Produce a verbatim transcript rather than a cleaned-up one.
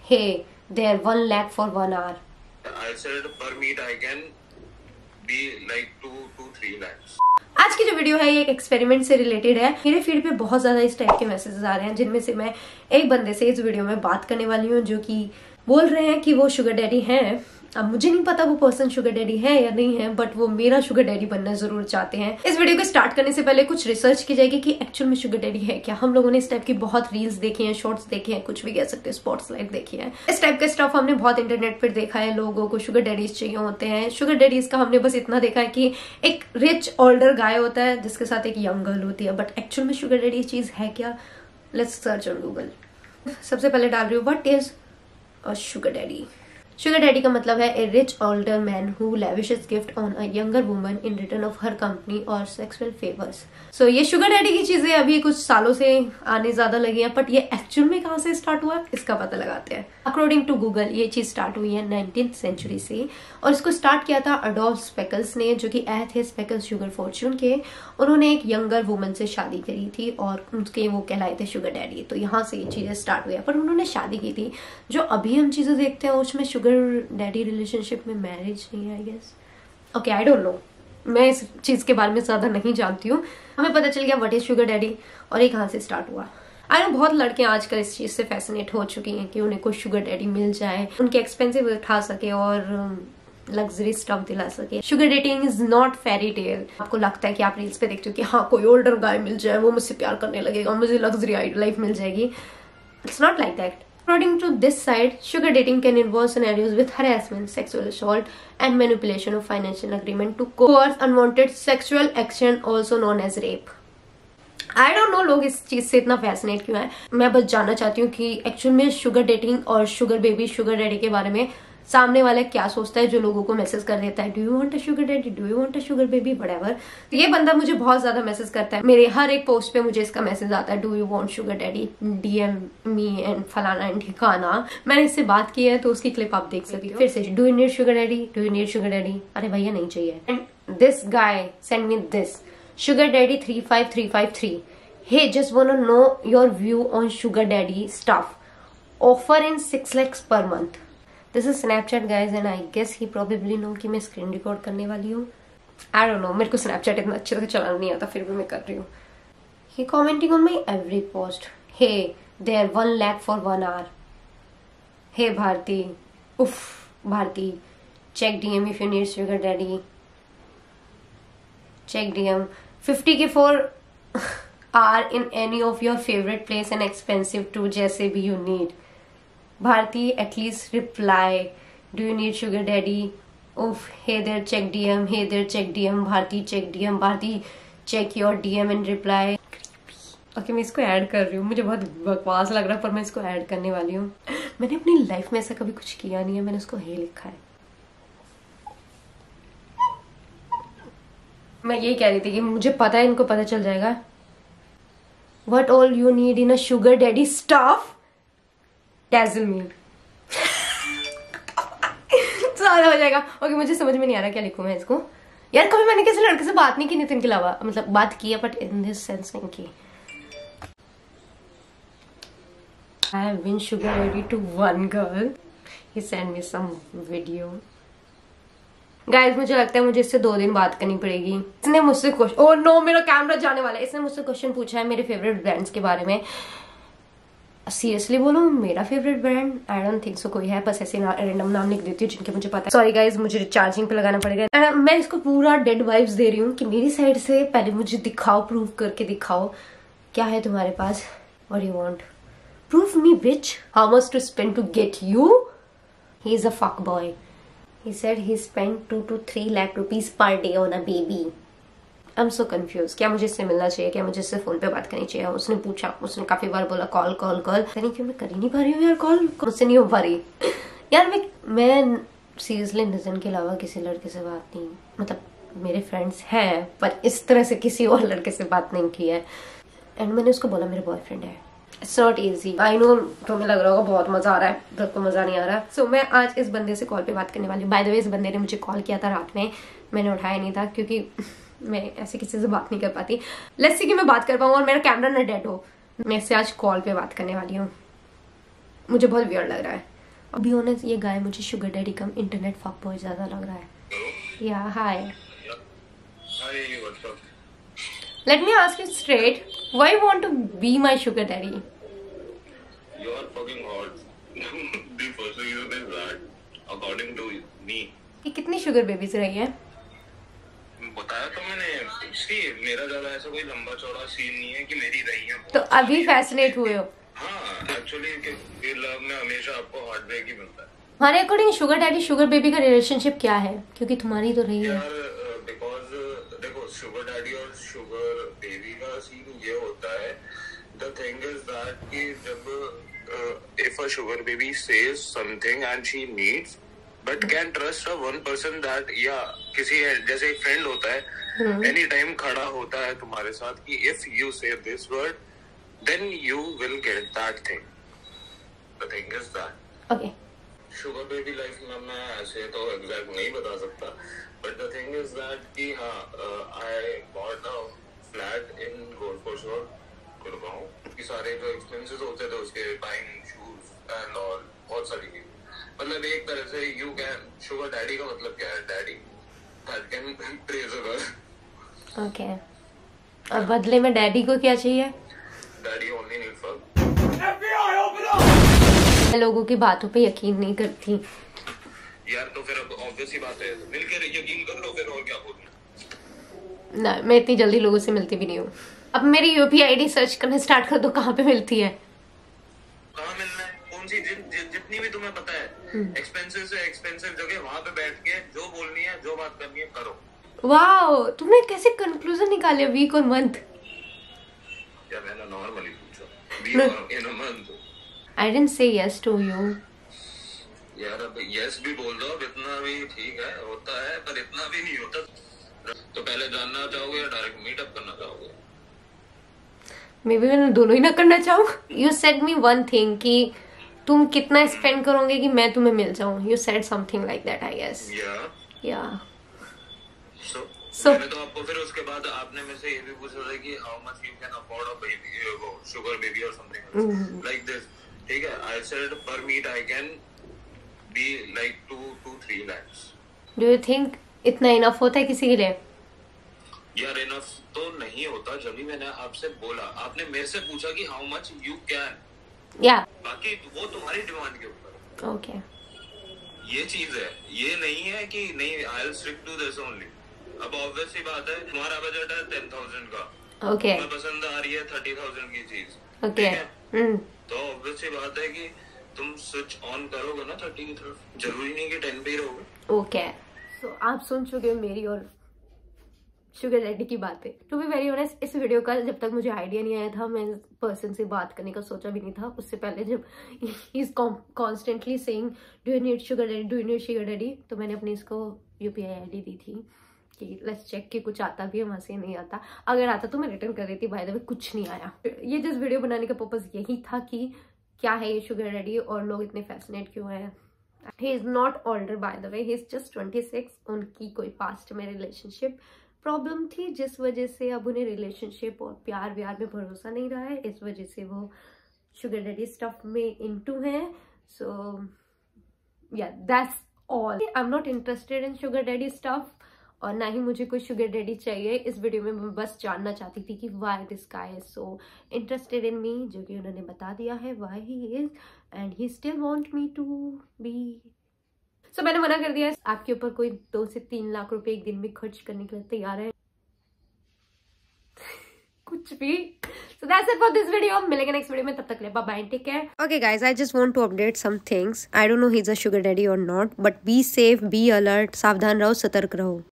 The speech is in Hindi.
hey, they're one lakh for one hour. I said per meet I can be like two to three lakhs. आज की जो वीडियो है ये एक एक्सपेरिमेंट से रिलेटेड है। मेरे फीड पे बहुत ज्यादा इस टाइप के मैसेजेस आ रहे हैं, जिनमें से मैं एक बंदे से इस वीडियो में बात करने वाली हूँ, जो कि बोल रहे हैं कि वो शुगर डैडी हैं। अब मुझे नहीं पता वो पर्सन शुगर डैडी है या नहीं है, बट वो मेरा शुगर डैडी बनना जरूर चाहते हैं। इस वीडियो को स्टार्ट करने से पहले कुछ रिसर्च की जाएगी कि एक्चुअल में शुगर डैडी है क्या। हम लोगों ने इस टाइप की बहुत रील्स देखी हैं, शॉर्ट्स देखे हैं, कुछ भी कह सकते हैं, स्पॉट्स लाइट देखी है। इस टाइप का स्टफ हमने बहुत इंटरनेट पर देखा है। लोगों को शुगर डैडीज चाहिए होते हैं। शुगर डैडीज का हमने बस इतना देखा है कि एक रिच ओल्डर गाय होता है जिसके साथ एक यंग गर्ल होती है, बट एक्चुअल में शुगर डैडी चीज है क्या? Let's search on Google. सबसे पहले डाल रही हूँ, what is a sugar daddy. Sugar daddy का मतलब है a rich older man who lavishes gift on a younger woman in return of her company और सेक्सुअल फेवर्स। सो ये शुगर डैडी की चीजें अभी कुछ सालों से आने ज्यादा लगी हैं, बट ये एक्चुअल में कहाँ से स्टार्ट हुआ इसका पता लगाते हैं। अकॉर्डिंग टू गूगल ये चीज स्टार्ट हुई है नाइनटीन्थ सेंचुरी से, और इसको स्टार्ट किया था अडोल्फ स्पेकल्स ने, जो कि आए थे स्पेकल्स शुगर फॉर्च्यून के। उन्होंने एक यंगर वुमन से शादी करी थी और उनके वो कहलाए थे शुगर डैडी। तो यहाँ से ये चीजें स्टार्ट हुई है, पर उन्होंने शादी की थी। जो अभी हम चीजें देखते हैं उसमें शुगर डैडी रिलेशनशिप में मैरिज नहीं है, I guess. Okay, I don't know, मैं इस चीज के बारे में ज्यादा नहीं जानती हूँ। हमें पता चल गया व्हाट इज शुगर डैडी और ये कहाँ से स्टार्ट हुआ। आई नो बहुत लड़के आजकल इस चीज से फैसिनेट हो चुकी हैं कि उन्हें कोई शुगर डैडी मिल जाए, उनके एक्सपेंसिव उठा सके और लग्जरी स्टफ दिला सके। Sugar dating is not fairy tale. आपको लगता है कि आप रील्स पे देखते हो कि हाँ कोई ओल्डर गाय मिल जाए, वो मुझसे प्यार करने लगेगा, मुझे लग्जरी लाइफ मिल जाएगी। It's not like that. According to this side, sugar dating can involve scenarios with harassment, sexual assault, and manipulation of financial agreement to coerce unwanted sexual action, also known as rape. I don't know लोग इस चीज से इतना फैसिनेट क्यों है। मैं बस जानना चाहती हूँ कि एक्चुअल में शुगर डेटिंग और शुगर बेबी, शुगर डैडी के बारे में सामने वाला क्या सोचता है जो लोगों को मैसेज कर देता है, do you want a sugar daddy, do you want a sugar baby, whatever. ये बंदा मुझे बहुत ज्यादा मैसेज करता है, मेरे हर एक पोस्ट पे मुझे इसका मैसेज आता है, do you want sugar daddy, DM me and फलाना एंड ठिकाना। मैंने इससे बात की है तो उसकी क्लिप आप देख सकते हो। फिर से, do you need sugar daddy, do you need sugar daddy, अरे भैया नहीं चाहिए। And this guy send me this, sugar daddy three five three five three, he just want to know your view on sugar daddy stuff, offer in six lakhs per month. This is Snapchat guys and I guess he probably know कि मैं स्क्रीन रिकॉर्ड करने वाली हूँ। आई डोंट नो, मेरे को स्नैपचैट इतना अच्छे से चलाना नहीं आता, फिर भी मैं कर रही हूँ। He commenting on my every post, hey there one lakh for one hour, hey Bharti, उफ Bharti, check DM if you need sugar daddy, check DM, fifty K for are in any of your favourite place and expensive too, जैसे भी you need. Bharti at least reply, do you need sugar daddy, उफ, hey there check DM, hey there check DM, Bharti check DM, Bharti check your DM and reply. Okay, मैं इसको ऐड कर रही हूँ, मुझे बहुत बकवास लग रहा है पर मैं इसको ऐड करने वाली हूँ। मैंने अपनी लाइफ में ऐसा कभी कुछ किया नहीं है, मैंने उसको हे लिखा है। मैं यही कह रही थी कि मुझे पता है इनको पता चल जाएगा। What all you need in a sugar daddy stuff? Dazzle me. सारा हो जाएगा। ओके, मुझे समझ में नहीं आ रहा क्या लिखूं मैं इसको। यार कभी मैंने किसी लड़के से बात नहीं की नितिन के अलावा, मतलब बात की है बट इन दिस सेंस नहीं की। I have been sugar daddy to one girl. He sent me some video. Guys मुझे लगता है मुझे इससे दो दिन बात करनी पड़ेगी। इसने मुझसे क्वेश्चन, ओह नो मेरा कैमरा जाने वाला है। इसने मुझसे क्वेश्चन पूछा है मेरे फेवरेट ब्रांड्स के बारे में। सीरियसली बोलूं, मेरा favourite brand I don't think so कोई है, बस ऐसे ना, रैंडम नाम लिख देती हूँ जिनके मुझे पता है। सॉरी गाइस, मुझे चार्जिंग पे लगाना पड़ेगा। एंड मैं इसको पूरा डेड वाइब्स दे रही हूँ कि मेरी साइड से पहले मुझे दिखाओ, प्रूव करके दिखाओ क्या है तुम्हारे पास। What you want, prove me bitch, how much to spend to get you. He is a fuck boy. He said he spent two to three lakh rupees per day on a baby. I'm so confused. क्या मुझे इससे मिलना चाहिए, क्या मुझे इससे फोन पे बात करनी चाहिए? उसने पूछा, उसने काफी बार बोला कॉल कॉल कॉल, नहीं क्यों मैं कर ही नहीं पा रही हूँ यार, कॉल मुझसे नहीं हो पा रही यार। मैं मैं सीरियसली नितिन के अलावा किसी लड़के से बात नहीं, मतलब मेरे फ्रेंड्स हैं पर इस तरह से किसी और लड़के से बात नहीं की है। एंड मैंने उसको बोला मेरा बॉयफ्रेंड है। It's not easy, I know तुम्हें लग रहा होगा बहुत मजा आ रहा है, बट को मजा नहीं आ रहा। सो so, मैं आज इस बंदे से कॉल पे बात करने वाली हूँ। बाय द वे इस बंदे ने मुझे कॉल किया था रात में, मैंने उठाया नहीं था क्योंकि मैं ऐसे किसी से बात नहीं कर पाती। लेट्स सी कि मैं बात कर पाऊँ और मेरा कैमरा ना डेड हो। मैं इससे आज कॉल पे बात करने वाली हूँ। मुझे बहुत वियर्ड लग रहा है। अभी ऑनेस्ट ये गाय मुझे शुगर डैडी कम इंटरनेट फक बहुत ज्यादा लग रहा है. या हाय. Hi, what's up? Let me ask you straight. Why you want to be my sugar daddy? You are fucking hot. The first reason is that, according to me. कि कितनी शुगर बेबीज रही है? बताया तो मैंने. सी मेरा ज्यादा ऐसा कोई लंबा चौड़ा सीन नहीं है कि मेरी रही है. तो अभी फैसिनेट हुए हो? हाँ, एक्चुअली कि लव में हमेशा आपको हार्ट ब्रेक ही मिलता है. हमारे according sugar daddy sugar baby का रिलेशनशिप क्या है? क्योंकि तुम्हारी तो रही है. यार बिकॉज देखो शुगर डैडी और शुगर बेबी का सीन ये होता है. द थिंग इज दैट कि जब if a sugar baby says something and she needs but can trust a one person that, या किसी जैसे एक फ्रेंड होता है एनी टाइम खड़ा होता है तुम्हारे साथ कि if you say this word then you will get that thing. The thing is that okay. Sugar baby life में मैं ऐसे तो एग्जैक्ट नहीं बता सकता, but the thing is that कि हाँ I bought a flat in Golf कोस्ट रोड गुड़गांव. कि सारे जो एक्सपेंसेस होते थे उसके बाइंग शूज एंड ऑल बहुत सारी चीज. मतलब एक तरह से यू कैन शुगर डैडी का मतलब क्या है? Daddy that can raise a girl. Okay. और बदले में डैडी को क्या चाहिए? Daddy only need fuck. मैं लोगों की बातों पे यकीन नहीं करती यार. तो फिर अब ऑब्वियस ही बात है, मिलकर यकीन कर लो फिर, और क्या बोलना. ना, मैं इतनी जल्दी लोगों से मिलती भी नहीं हूँ. अब मेरी यूपीआई आईडी सर्च करने स्टार्ट कर दो, कहाँ पे मिलती है? कहाँ मिलना है? कौन सी जि, जि, जितनी भी तुम्हें पता है एक्सपेंसिव से एक्सपेंसिव जगह, वहाँ पे बैठ के जो बोलनी है जो बात करनी है करो. वाओ, तुमने कैसे कंक्लूजन निकाले वीक और मंथ? या मैंने नॉर्मली पूछा वीक और in a month. I didn't say yes to you. यार अब yes भी बोल दो, अब इतना भी ठीक है, होता है पर इतना भी नहीं होता. तो पहले जानना चाहोगे या डायरेक्ट मीटअप करना चाहोगे? मे बी मैं दोनों ही ना करना चाहूँ. You said me one thing कि तुम कितना स्पेंड करोगे कि मैं तुम्हें मिल जाऊँ. You said something like that, I guess. Yeah. Yeah. So. So. मैंने तो आपको फिर उसके बाद आपने मेरे से ये भी पूछा था कि how much you can afford a baby, वो sugar baby or something else like this. ठीक है. I said per meet I can be like two to three lakhs. Do you think इतना इनफ होता है किसी के लिए? यार इनफ तो नहीं होता. जब भी मैंने आपसे बोला, आपने मेरे से पूछा कि हाउ मच यू कैन. या बाकी वो तुम्हारी डिमांड के ऊपर. ओके. ये चीज है, ये नहीं है कि नहीं I will stick to this only. अब ऑब्वियस सी बात है, तुम्हारा बजट है टेन थाउजेंड का. ओके. तुम्हें पसंद आ रही है थर्टी थाउजेंड की चीज. ओके. हम्म. तो ऑब्वियस सी बात है कि तुम स्विच ऑन करोगे ना थर्टी की तरफ. जरूरी नहीं कि टेन पे ही रहोगे. ओके. सो आप सुन चुके हो मेरी और शुगर डैडी की बातें. टू बी वेरी ऑनेस्ट, इस वीडियो का जब तक मुझे आइडिया नहीं आया था, मैं पर्सन से बात करने का सोचा भी नहीं था. उससे पहले जब he is constantly saying do you need sugar daddy, do you need sugar daddy, तो मैंने अपनी इसको यूपीआई आईडी दी थी कि लेट्स चेक कि कुछ आता भी है वहां से. नहीं आता, अगर आता तो मैं रिटर्न कर देती. बाय द वे कुछ नहीं आया. ये जिस वीडियो बनाने का पर्पस यही था कि क्या है ये शुगर डैडी और लोग इतने फैसिनेट क्यों हैं. He is not older by the way, he is just twenty six. उनकी कोई पास्ट में रिलेशनशिप प्रॉब्लम थी जिस वजह से अब उन्हें रिलेशनशिप और प्यार व्यार में भरोसा नहीं रहा है. इस वजह से वो शुगर डैडी स्टफ में इनटू हैं. सो या that's all. I am not interested in sugar daddy stuff और ना ही मुझे कोई शुगर डैडी चाहिए. इस वीडियो में मैं बस जानना चाहती थी कि why this guy is so interested in me, जो कि उन्होंने बता दिया है why he is, and he still want me to be. So मैंने मना कर दिया. आपके ऊपर कोई दो से तीन लाख रुपए एक दिन में खर्च करने के लिए तैयार है कुछ भी. So that's it for this video. मिलेंगे नेक्स्ट वीडियो में, तब तक ले bye bye, take care. Okay guys, I just want to update some things. I don't know he's a sugar daddy or not, but be safe, be alert, सावधान रहो, सतर्क रहो.